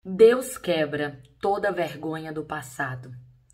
Deus quebra toda vergonha do passado.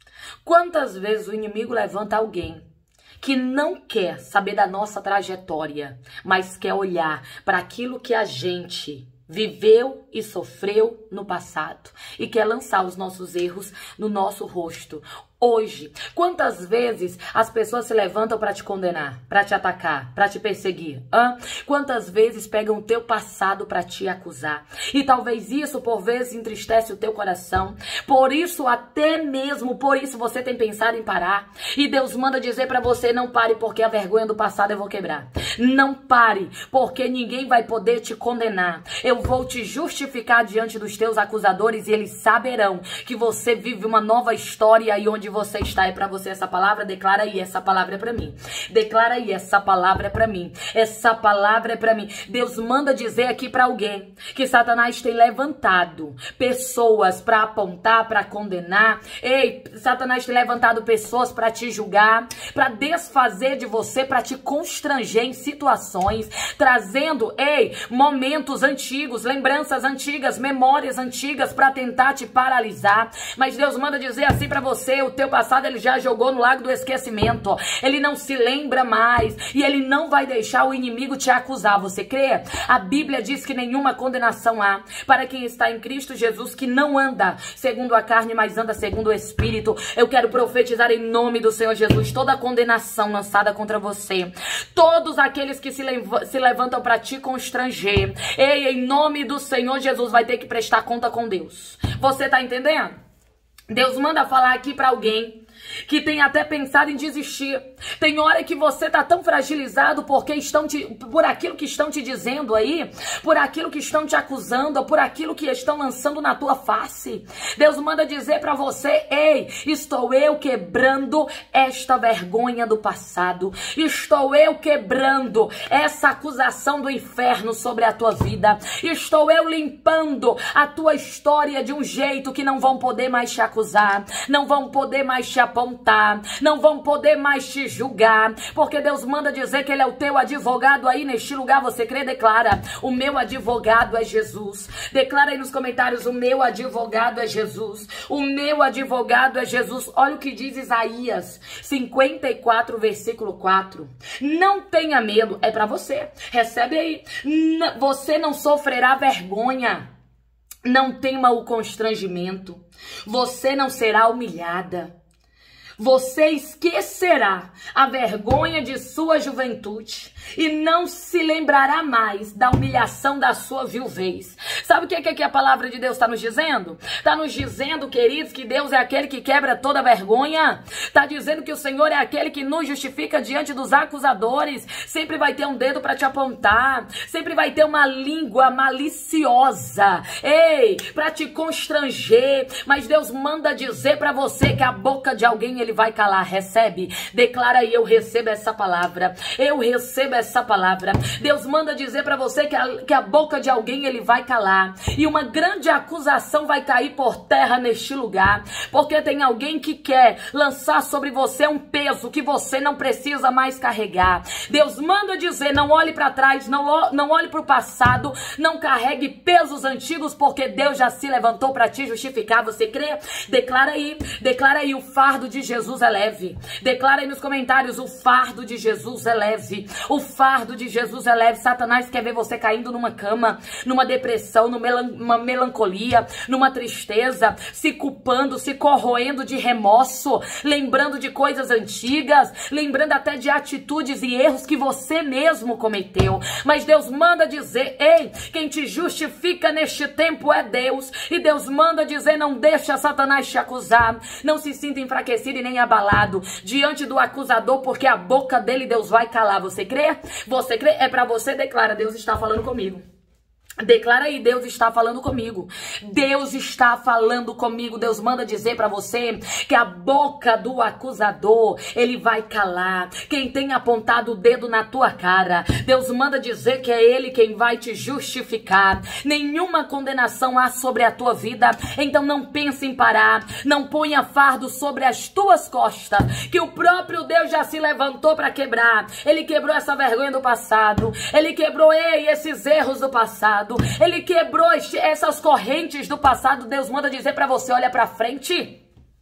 Quantas vezes o inimigo levanta alguém que não quer saber da nossa trajetória, mas quer olhar para aquilo que a gente viveu e sofreu no passado e quer lançar os nossos erros no nosso rosto. Hoje, quantas vezes as pessoas se levantam para te condenar, para te atacar, para te perseguir? Quantas vezes pegam o teu passado para te acusar? E talvez isso por vezes entristece o teu coração. Por isso, até mesmo por isso você tem pensado em parar. E Deus manda dizer para você: não pare, porque a vergonha do passado eu vou quebrar. Não pare, porque ninguém vai poder te condenar. Eu vou te justificar diante dos teus acusadores e eles saberão que você vive uma nova história e onde você está. É para você essa palavra? Declara aí: essa palavra é para mim. Declara aí: essa palavra é para mim. Essa palavra é para mim. Deus manda dizer aqui para alguém que Satanás tem levantado pessoas para apontar, para condenar. Ei, Satanás tem levantado pessoas para te julgar, para desfazer de você, para te constranger em situações, trazendo, momentos antigos, lembranças antigas, memórias antigas para tentar te paralisar. Mas Deus manda dizer assim para você: o teu passado ele já jogou no lago do esquecimento. Ele não se lembra mais e ele não vai deixar o inimigo te acusar. Você crê? A Bíblia diz que nenhuma condenação há para quem está em Cristo Jesus, que não anda segundo a carne, mas anda segundo o Espírito. Eu quero profetizar em nome do Senhor Jesus toda condenação lançada contra você, todos aqueles que se levantam para te constranger, em nome do Senhor Jesus, vai ter que prestar conta com Deus. Você tá entendendo? Deus manda falar aqui para alguém que tem até pensado em desistir. Tem hora que você tá tão fragilizado porque por aquilo que estão te dizendo aí, por aquilo que estão te acusando, por aquilo que estão lançando na tua face. Deus manda dizer para você: estou eu quebrando esta vergonha do passado. Estou eu quebrando essa acusação do inferno sobre a tua vida. Estou eu limpando a tua história de um jeito que não vão poder mais te acusar, não vão poder mais te apontar, não vão poder mais te julgar, porque Deus manda dizer que Ele é o teu advogado aí neste lugar. Você crê? Declara: o meu advogado é Jesus. Declara aí nos comentários: o meu advogado é Jesus. O meu advogado é Jesus. Olha o que diz Isaías 54, versículo 4. Não tenha medo. É para você. Recebe aí. Você não sofrerá vergonha. Não tema o constrangimento. Você não será humilhada. Você esquecerá a vergonha de sua juventude e não se lembrará mais da humilhação da sua viuvez. Sabe o que a palavra de Deus está nos dizendo? Está nos dizendo, queridos, que Deus é aquele que quebra toda vergonha. Está dizendo que o Senhor é aquele que nos justifica diante dos acusadores. Sempre vai ter um dedo para te apontar. Sempre vai ter uma língua maliciosa, para te constranger. Mas Deus manda dizer para você que a boca de alguém Ele vai calar. Recebe? Declara aí: eu recebo essa palavra. Eu recebo essa palavra. Deus manda dizer para você que a boca de alguém Ele vai calar. E uma grande acusação vai cair por terra neste lugar. Porque tem alguém que quer lançar sobre você um peso que você não precisa mais carregar. Deus manda dizer: não olhe para trás, não olhe para o passado, não carregue pesos antigos, porque Deus já se levantou para te justificar. Você crê? Declara aí: o fardo de Jesus é leve. Declara aí nos comentários: o fardo de Jesus é leve. O fardo de Jesus é leve. Satanás quer ver você caindo numa cama, numa depressão, numa melancolia, numa tristeza, se culpando, se corroendo de remorso, lembrando de coisas antigas, lembrando até de atitudes e erros que você mesmo cometeu. Mas Deus manda dizer: quem te justifica neste tempo é Deus. E Deus manda dizer: não deixa Satanás te acusar. Não se sinta enfraquecido e nem abalado diante do acusador, porque a boca dele Deus vai calar. Você crê? Você crê? É para você. Declara: Deus está falando comigo. Declara aí: Deus está falando comigo. Deus está falando comigo. Deus manda dizer para você que a boca do acusador Ele vai calar. Quem tem apontado o dedo na tua cara, Deus manda dizer que é Ele quem vai te justificar. Nenhuma condenação há sobre a tua vida. Então não pense em parar. Não ponha fardo sobre as tuas costas, que o próprio Deus já se levantou para quebrar. Ele quebrou essa vergonha do passado. Ele quebrou esses erros do passado. passado. Ele quebrou essas correntes do passado. Deus manda dizer pra você, olha pra frente.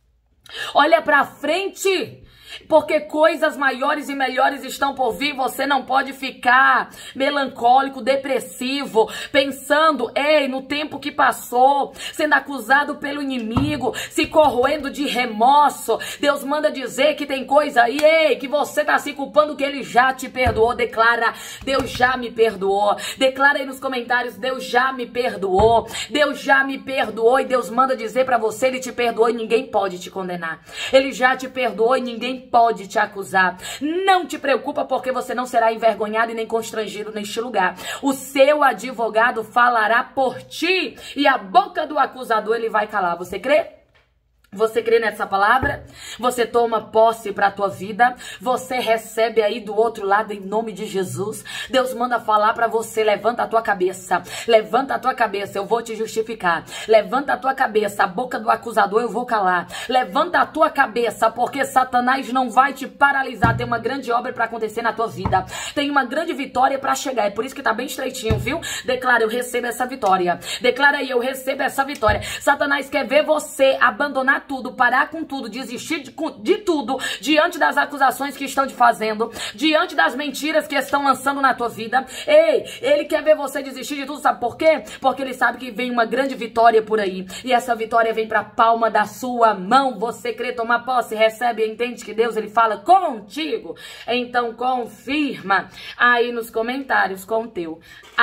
Olha pra frente. Porque coisas maiores e melhores estão por vir. Você não pode ficar melancólico, depressivo, pensando, no tempo que passou, sendo acusado pelo inimigo, se corroendo de remorso. Deus manda dizer que tem coisa aí, que você tá se culpando, que ele já te perdoou. Declara, Deus já me perdoou. Declara aí nos comentários, Deus já me perdoou. Deus já me perdoou. E Deus manda dizer pra você, ele te perdoou e ninguém pode te condenar. Ele já te perdoou e ninguém pode te acusar. Não te preocupa, porque você não será envergonhado e nem constrangido neste lugar. O seu advogado falará por ti e a boca do acusador ele vai calar. Você crê? Você crê nessa palavra? Você toma posse para a tua vida? Você recebe aí do outro lado em nome de Jesus? Deus manda falar para você, levanta a tua cabeça. Levanta a tua cabeça, eu vou te justificar. Levanta a tua cabeça, a boca do acusador eu vou calar. Levanta a tua cabeça, porque Satanás não vai te paralisar. Tem uma grande obra para acontecer na tua vida. Tem uma grande vitória para chegar. É por isso que tá bem estreitinho, viu? Declara, eu recebo essa vitória. Declara aí, eu recebo essa vitória. Satanás quer ver você abandonar tudo, parar com tudo, desistir de tudo, diante das acusações que estão te fazendo, diante das mentiras que estão lançando na tua vida. Ele quer ver você desistir de tudo, sabe por quê? Porque ele sabe que vem uma grande vitória por aí, e essa vitória vem pra palma da sua mão. Você crê, tomar posse, recebe, entende que Deus, ele fala contigo? Então confirma aí nos comentários com o teu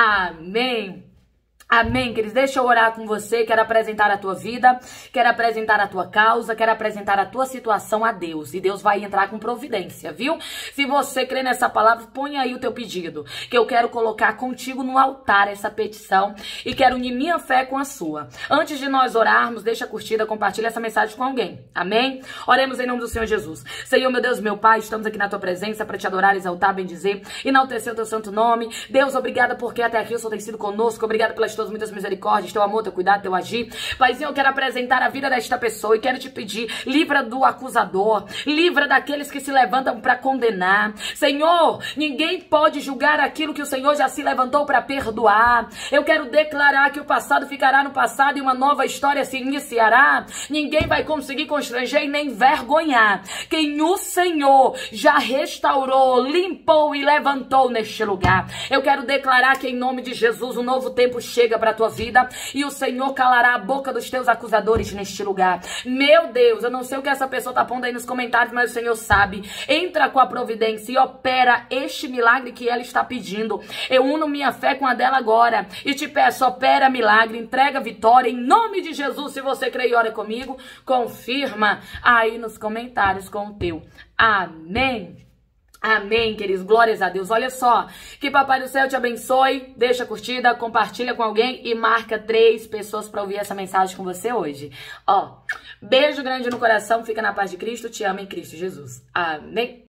amém. Amém, queridos. Deixa eu orar com você. Quero apresentar a tua vida, quero apresentar a tua causa, quero apresentar a tua situação a Deus. E Deus vai entrar com providência, viu? Se você crê nessa palavra, põe aí o teu pedido, que eu quero colocar contigo no altar essa petição e quero unir minha fé com a sua. Antes de nós orarmos, deixa a curtida, compartilha essa mensagem com alguém. Amém? Oremos em nome do Senhor Jesus. Senhor, meu Deus, meu Pai, estamos aqui na tua presença para te adorar, exaltar, bendizer, enaltecer o teu santo nome. Deus, obrigada porque até aqui o Senhor tem sido conosco. Obrigada pelas muitas misericórdias, teu amor, teu cuidado, teu agir. Paizinho, eu quero apresentar a vida desta pessoa e quero te pedir, livra do acusador, livra daqueles que se levantam para condenar. Senhor, ninguém pode julgar aquilo que o Senhor já se levantou para perdoar. Eu quero declarar que o passado ficará no passado e uma nova história se iniciará. Ninguém vai conseguir constranger e nem envergonhar quem o Senhor já restaurou, limpou e levantou neste lugar. Eu quero declarar que em nome de Jesus um novo tempo chega para a tua vida e o Senhor calará a boca dos teus acusadores neste lugar. Meu Deus, eu não sei o que essa pessoa tá pondo aí nos comentários, mas o Senhor sabe. Entra com a providência e opera este milagre que ela está pedindo. Eu uno minha fé com a dela agora e te peço, opera milagre, entrega vitória em nome de Jesus. Se você crê e ora comigo, confirma aí nos comentários com o teu amém. Amém, queridos, glórias a Deus. Olha só, que Papai do Céu te abençoe. Deixa a curtida, compartilha com alguém e marca 3 pessoas para ouvir essa mensagem com você hoje. Beijo grande no coração, fica na paz de Cristo, te amo em Cristo Jesus. Amém.